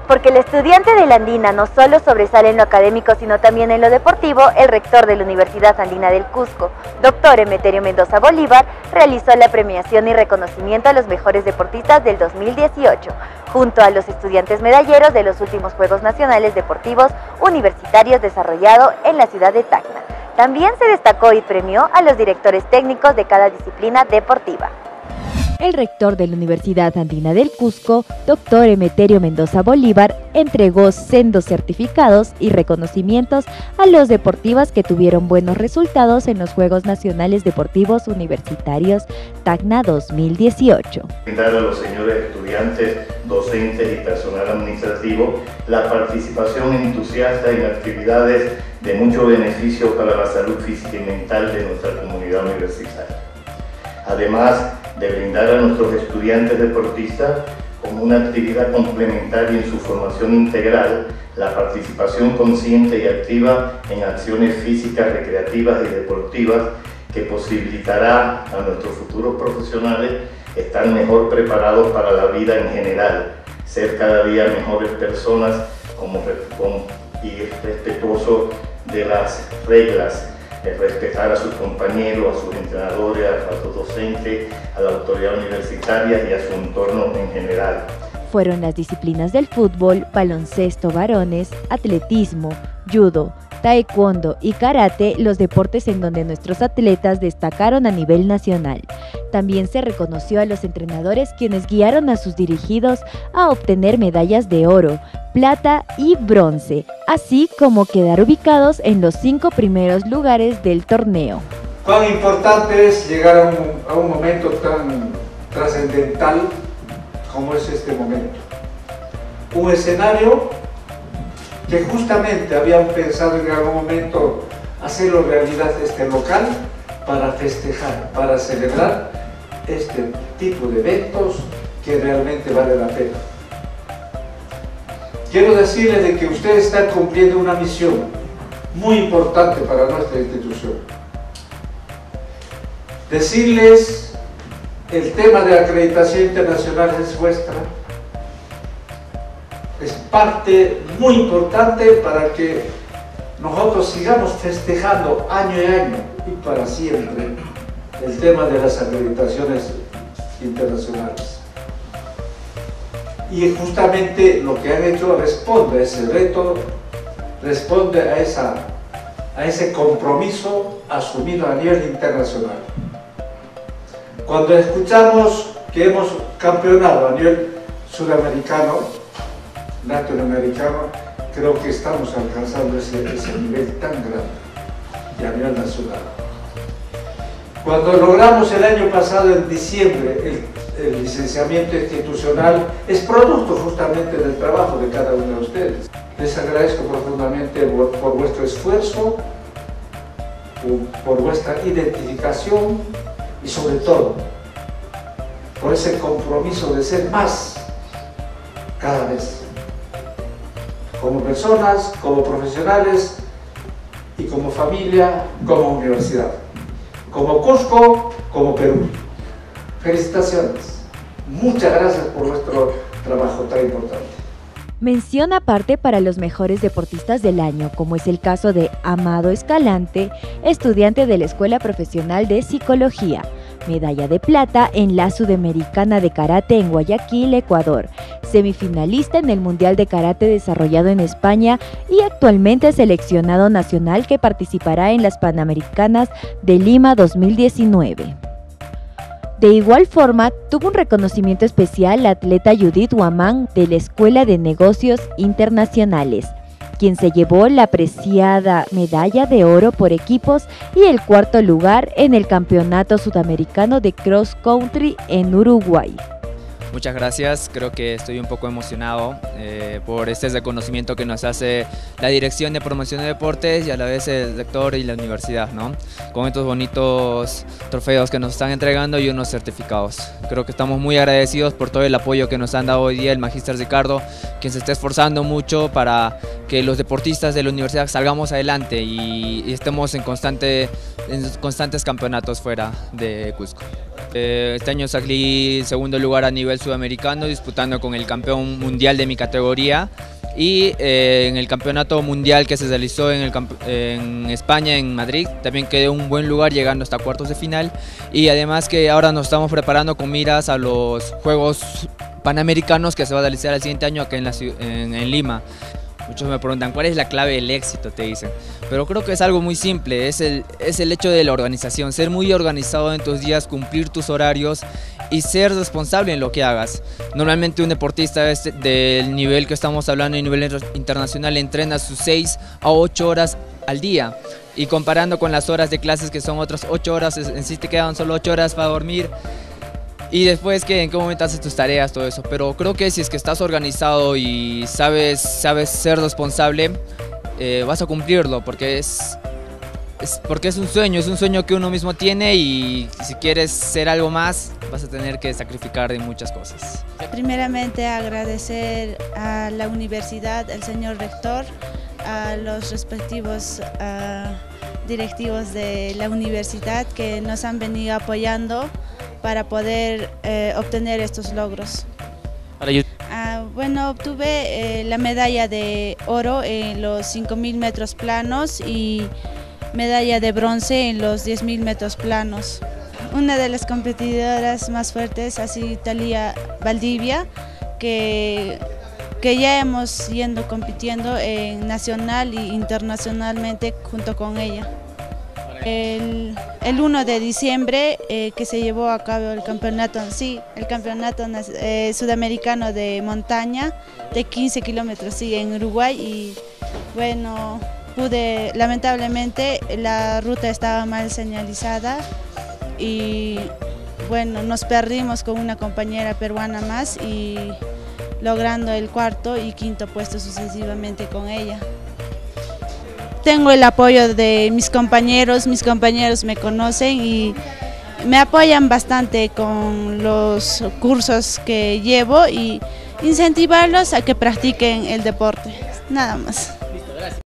Porque el estudiante de la Andina no solo sobresale en lo académico, sino también en lo deportivo, el rector de la Universidad Andina del Cusco, doctor Emeterio Mendoza Bolívar, realizó la premiación y reconocimiento a los mejores deportistas del 2018, junto a los estudiantes medalleros de los últimos Juegos Nacionales Deportivos Universitarios desarrollados en la ciudad de Tacna. También se destacó y premió a los directores técnicos de cada disciplina deportiva. El rector de la Universidad Andina del Cusco, doctor Emeterio Mendoza Bolívar, entregó sendos certificados y reconocimientos a los deportivas que tuvieron buenos resultados en los Juegos Nacionales Deportivos Universitarios Tacna 2018. Brindar a los señores estudiantes, docentes y personal administrativo la participación entusiasta en actividades de mucho beneficio para la salud física y mental de nuestra comunidad universitaria. Además de brindar a nuestros estudiantes deportistas como una actividad complementaria en su formación integral, la participación consciente y activa en acciones físicas, recreativas y deportivas que posibilitará a nuestros futuros profesionales estar mejor preparados para la vida en general, ser cada día mejores personas y respetuosos de las reglas, respetar a sus compañeros, a sus entrenadores, a los docentes, a la autoridad universitaria y a su entorno en general. Fueron las disciplinas del fútbol, baloncesto varones, atletismo, judo, taekwondo y karate los deportes en donde nuestros atletas destacaron a nivel nacional. También se reconoció a los entrenadores quienes guiaron a sus dirigidos a obtener medallas de oro, plata y bronce, así como quedar ubicados en los 5 primeros lugares del torneo. Cuán importante es llegar a un momento tan trascendental como es este momento. Un escenario que justamente habían pensado en algún momento hacerlo realidad este local para festejar, para celebrar este tipo de eventos que realmente vale la pena. Quiero decirles de que ustedes están cumpliendo una misión muy importante para nuestra institución. Decirles, el tema de acreditación internacional es vuestra. Es parte muy importante para que nosotros sigamos festejando año y año y para siempre el tema de las acreditaciones internacionales. Y justamente lo que han hecho responde a ese reto, responde a ese compromiso asumido a nivel internacional. Cuando escuchamos que hemos campeonado a nivel sudamericano, latinoamericano, creo que estamos alcanzando ese nivel tan grande y a nivel nacional. Cuando logramos el año pasado, en diciembre, el licenciamiento institucional, es producto justamente del trabajo de cada uno de ustedes. Les agradezco profundamente por vuestro esfuerzo, por vuestra identificación y sobre todo por ese compromiso de ser más cada vez, como personas, como profesionales y como familia, como universidad, como Cusco, como Perú. Felicitaciones. Muchas gracias por vuestro trabajo tan importante. Mención aparte para los mejores deportistas del año, como es el caso de Amado Escalante, estudiante de la Escuela Profesional de Psicología, medalla de plata en la Sudamericana de Karate en Guayaquil, Ecuador, semifinalista en el Mundial de Karate desarrollado en España y actualmente seleccionado nacional que participará en las Panamericanas de Lima 2019. De igual forma, tuvo un reconocimiento especial la atleta Judith Huamán de la Escuela de Negocios Internacionales, quien se llevó la preciada medalla de oro por equipos y el 4º lugar en el Campeonato Sudamericano de Cross Country en Uruguay. Muchas gracias, creo que estoy un poco emocionado por este reconocimiento que nos hace la Dirección de Promoción de Deportes y a la vez el rector y la universidad, ¿no? Con estos bonitos trofeos que nos están entregando y unos certificados. Creo que estamos muy agradecidos por todo el apoyo que nos han dado hoy día el Magíster Ricardo, quien se está esforzando mucho para que los deportistas de la universidad salgamos adelante y estemos en constantes campeonatos fuera de Cusco. Este año salí segundo lugar a nivel sudamericano, disputando con el campeón mundial de mi categoría. Y en el campeonato mundial que se realizó en España, en Madrid, también quedé un buen lugar, llegando hasta cuartos de final. Y además que ahora nos estamos preparando con miras a los Juegos Panamericanos que se va a realizar el siguiente año acá en Lima. Muchos me preguntan, ¿cuál es la clave del éxito?, te dicen. Pero creo que es algo muy simple, es el hecho de la organización, ser muy organizado en tus días, cumplir tus horarios y ser responsable en lo que hagas. Normalmente un deportista del nivel que estamos hablando, a nivel internacional, entrena sus 6 a 8 horas al día. Y comparando con las horas de clases, que son otras 8 horas, en sí te quedan solo 8 horas para dormir. Y después, en qué momento haces tus tareas, todo eso. Pero creo que si es que estás organizado y sabes ser responsable, vas a cumplirlo, porque es un sueño que uno mismo tiene, y si quieres ser algo más, vas a tener que sacrificar de muchas cosas. Primeramente agradecer a la universidad, al señor rector, a los respectivos directivos de la universidad que nos han venido apoyando para poder obtener estos logros. Bueno, obtuve la medalla de oro en los 5.000 metros planos y medalla de bronce en los 10.000 metros planos. Una de las competidoras más fuertes ha sido Italia Valdivia, que ya hemos ido compitiendo en nacional e internacionalmente junto con ella. El 1 de diciembre que se llevó a cabo el campeonato sudamericano de montaña de 15 kilómetros en Uruguay, y bueno, lamentablemente la ruta estaba mal señalizada y bueno, nos perdimos con una compañera peruana más, y logrando el cuarto y quinto puesto sucesivamente con ella. Tengo el apoyo de mis compañeros me conocen y me apoyan bastante con los cursos que llevo, y incentivarlos a que practiquen el deporte, nada más.